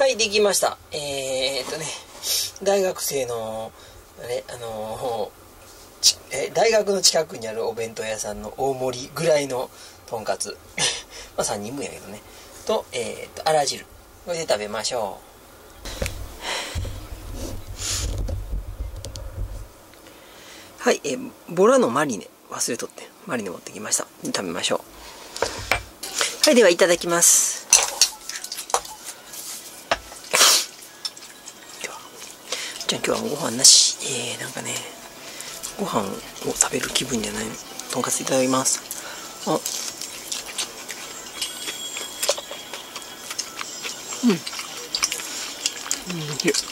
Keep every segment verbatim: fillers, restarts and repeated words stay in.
はい、できました。えー、っとね、大学生の、あれ、あのー、え大学の近くにあるお弁当屋さんの大盛りぐらいのとんかつまあさんにんぶんやけどねと、えー、っとあら汁、これで食べましょう。はい、えボラのマリネ忘れとってマリネ持ってきました。食べましょう。はい、ではいただきます。じゃあ今日はご飯なし。えー、なんかね、ご飯を食べる気分じゃないの。とんかついただきます。あ、うん。うん、いや。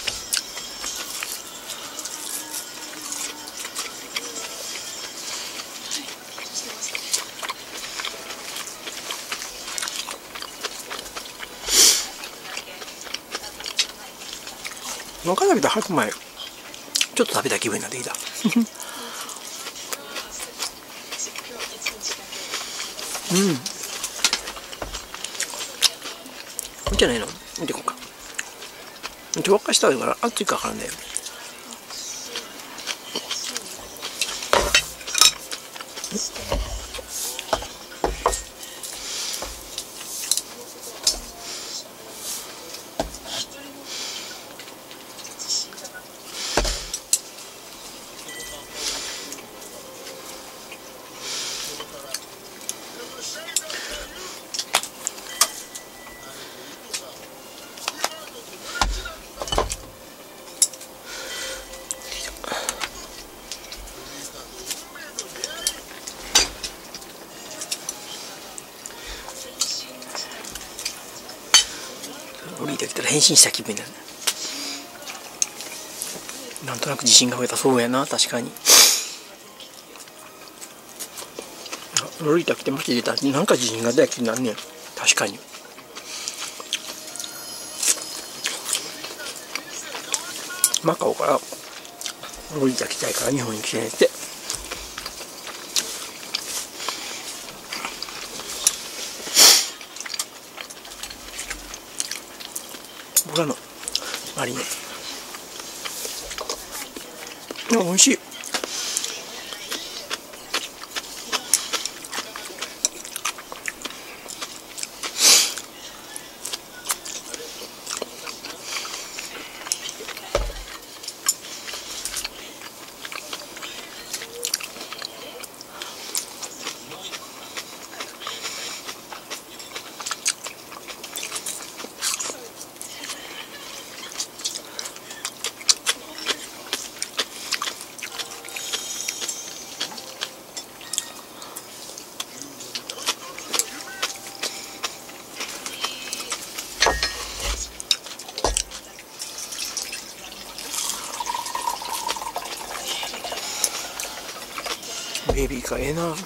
なんか食べた白米、ちょっと食べた気分になってきた。うん。いいんじゃないの？見てこうか。ちょっかしたいから熱いからね。降りてきたら変身した気分になる。なんとなく自信が増えたそうやな。確かにロリータ来てもし入れたらなんか自信が出た気になんねん。確かにマカオからロリータ来たいから日本に来てねって。ボラのマリネ、美味しい。ベビーかええな。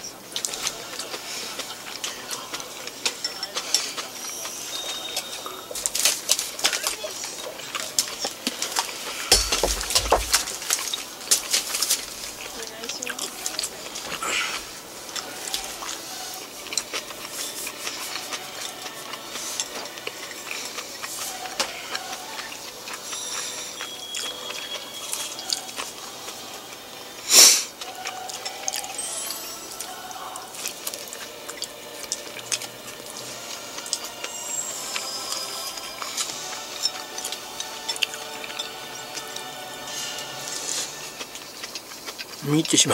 見入ってしま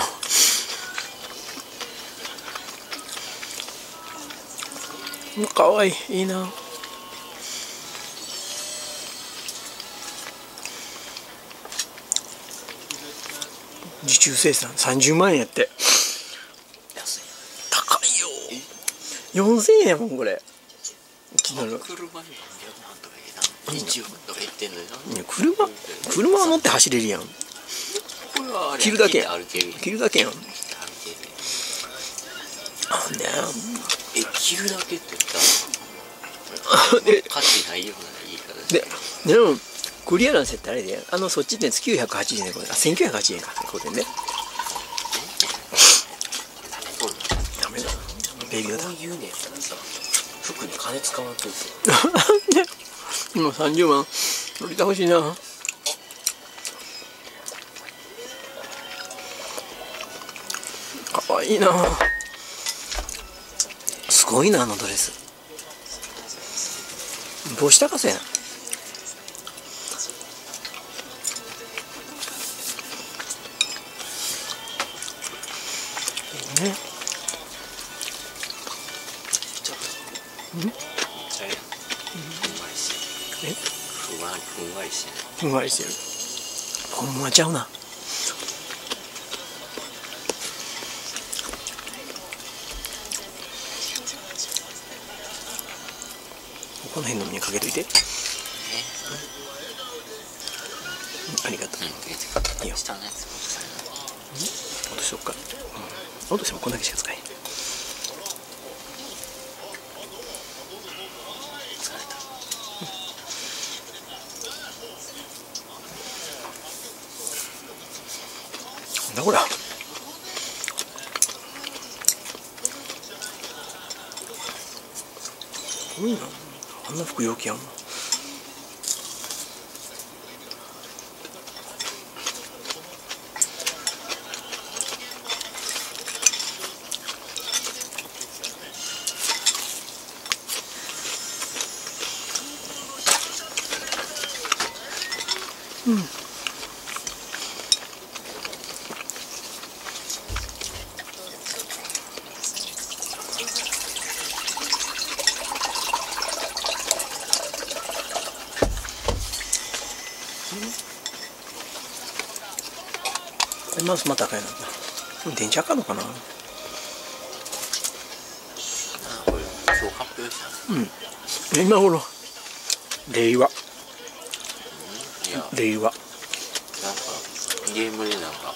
う。かわいい、いいな。受注生産さんじゅうまんえんやって。安い。高いよ。よんせんえんやもんこれ。気になる。車に何百万とかいいな。にじゅうまんとか言ってんのにな。車車は乗って走れるやん。切るだけやん。切るだけやん。ねえ、切るだけって言ったら価値ないような言い方で、でもクリアランスってあれで、あのそっちってきゅうひゃくはちじゅうえんで、あ、せんきゅうひゃくはちじゅうえんか、これね。ダメだ。ベビーだ。 こういうねやったらさ、服に金使わんといて。 今さんじゅうまん乗りたほしいな。かわいいな。すごいなあのドレス。帽子高そうやな。ね。うん？え？ ふんわりふんわりしてる。 ふんわりしてる。ほんまちゃうな。この辺のにかけといて。ありがとう。いいよ。 下のやつ落としようか。落としてもこんだけしか使えへん。 疲れた。 なんだこれ。すごいな。あんな服容器あんの。うん。マウスまた赤いな。電池赤のかな。 あ、これ今日発表したの。 うん。今頃令和。 いや、 令和。 なんかゲームでなんか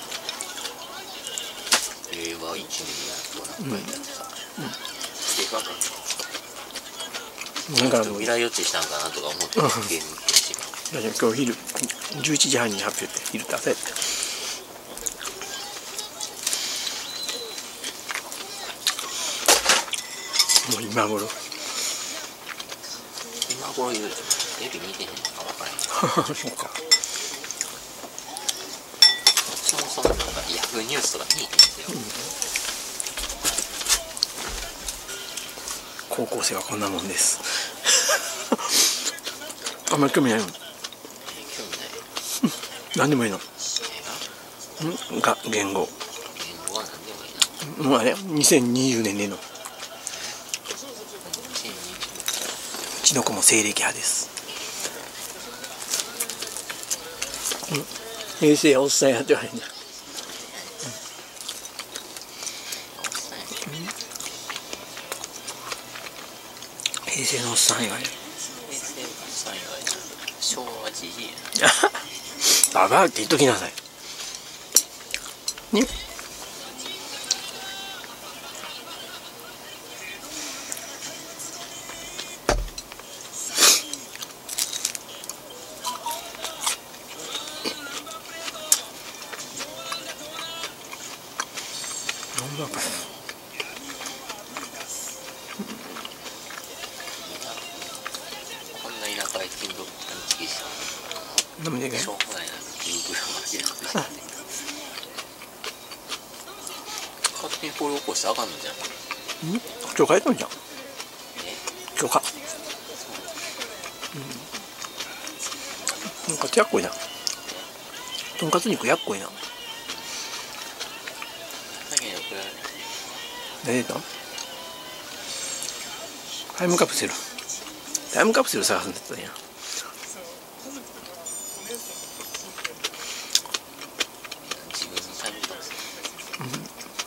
令和いちねんやとなんか書いてあってさ、うん、でかかった。なんか未来予知したんかなとか思って、うん、ゲームって違う。 今日昼じゅういちじはんに発表って昼って朝やって。もう今頃今頃言うてテレビ見てへんのか分からへん。 そうか。 そもそもなんかヤフーニュースとか見えへんですよ、 うん、高校生はこんなもんです。あんまり興味ないの。興味ない。 何でもいいの。んが言語。 言語は何でもいいな。 もうあれにせんにじゅうねんでの。うちの子も西暦派です。うん、平成おっさんやって言われんねん。平成のおっさん言われる。 平成のおっさん言われたら昭和はじじいやババアって言っときなさいね。なんだかこんな田舎へ金属探知機したの。なんでかい。 しょうもないな。グーグルまでやって勝手にこれ起こしてあかんのじゃん。 ん？今日書いたんじゃん。 え？ 今日か。うん。なんかやっこいな。とんかつ肉やっこいな。何出た？タイムカプセル。タイムカプセル探すんだったんや。 自分のタイムカプセル。うん、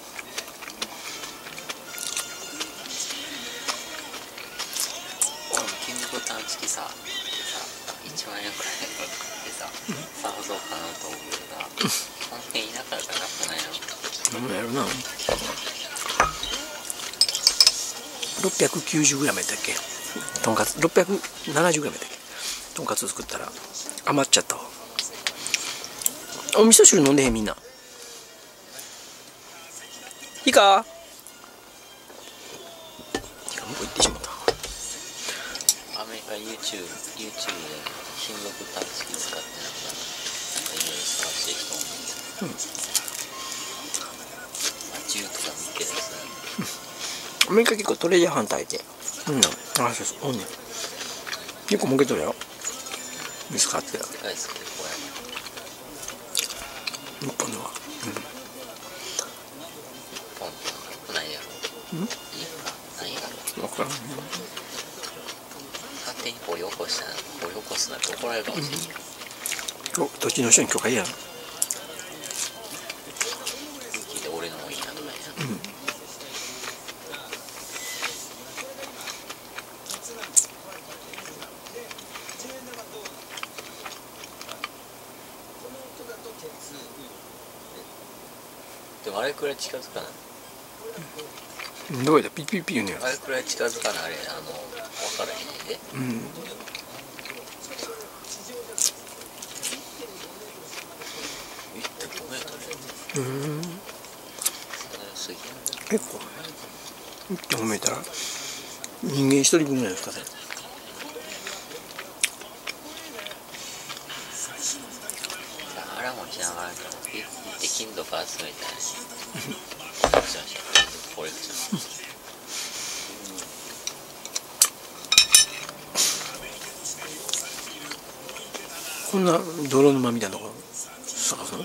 金属探知機さ、さ、いちまんえんくらいでさ、探そうかなと思うけどな、この辺田舎だからなくないの。 なんやろな。ろっぴゃくきゅうじゅうグラム やったっけ。とんかつろっぴゃくななじゅうグラム やったっけ。とんかつ作ったら余っちゃったわ。お味噌汁飲んでへんみんな。いいか。いいか、向こう行ってしまった。 雨メリカ YouTube, YouTube で金属探知機使ってなんかいろいろ探してる人もいるけど、うん、まあ、銃とか見つけたりする。 アメリカ結構トレジャーハンターいて、うん、あ、そうそう、おんねん。結構儲けとるよ。見つかってる。 世界ですけど、こ日本では。うん。 日本ってないやろ。 うん？ ないやろ。 わからんね。 勝手に掘り起こしたら、掘り起こすなんて怒られるかもしれんよ。 うん、土地の人に許可いいやん。 聞いて俺のもいいなとかやな。うん。でもあれくらい近づかない。 どうやったピッピッピ言うねん。 あれくらい近づかないあれあの分からへんねんで。うん。いってんごメートル。うん。 結構いってんごメートル。人間一人分ぐらいの深さ。 あらもしながら行って金属集めたいし。コレクション。 こんな泥沼みたいなとこ探すの？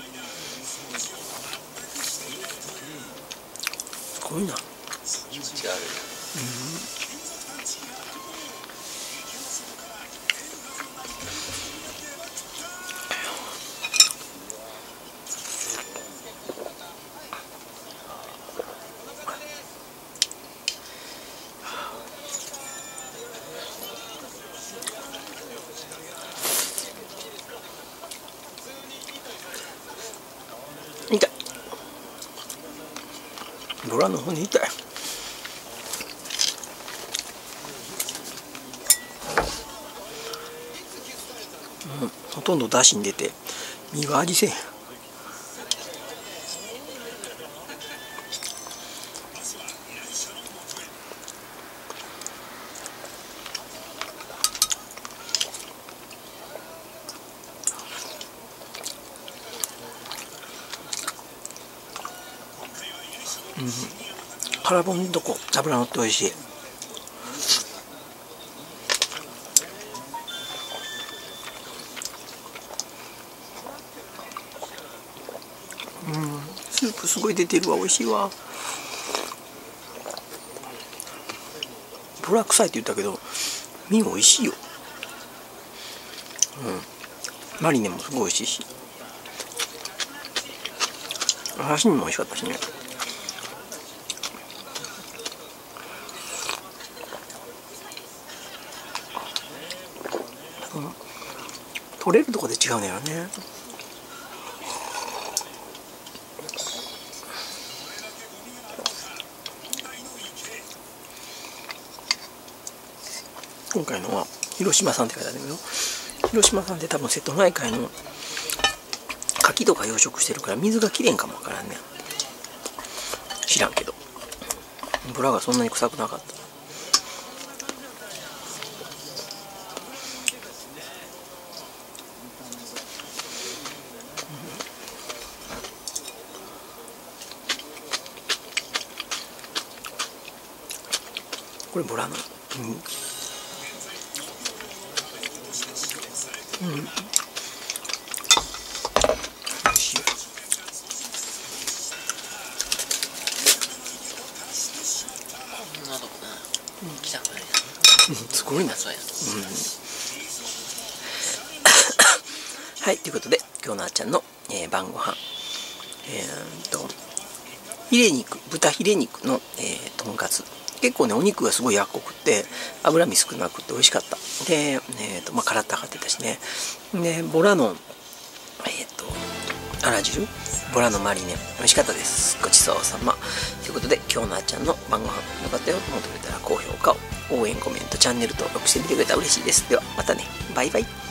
すごいな。 気持ちがある。 痛い。ボラの骨痛い。うん、ほとんど出汁に出て身が味せん。うん、腹骨のとこ脂乗っておいしい。うん、スープすごい出てるわ。美味しいわ。ボラ臭いって言ったけど身美味しいよ。うん、マリネもすごい美味しいし、刺身も美味しかったしね。うん、取れるとこで違うのよね。今回のは広島産って書いてあるけど、広島産って多分瀬戸内海の牡蠣とか養殖してるから水がきれんかもわからんね。知らんけどボラがそんなに臭くなかった。これボラの、うん、うん、おいしい。 こんなとこな、うん、来たくないな。 すごいな。 そうや、うん、 はい、ということで今日のあっちゃんの、えー、晩ご飯、えー、っとヒレ肉、豚ヒレ肉の、えー、とんかつ。結構ねお肉がすごいやっこくって脂身少なくて美味しかった。で、えーとまあ、カラッと揚がってたしね。でボラのえっ、ー、とあら汁、ボラのマリネ美味しかったです。ごちそうさまということで今日のあっちゃんの晩ご飯よかったよと思ってくれたら高評価を、応援コメントチャンネル登録してみてくれたら嬉しいです。ではまたね、バイバイ。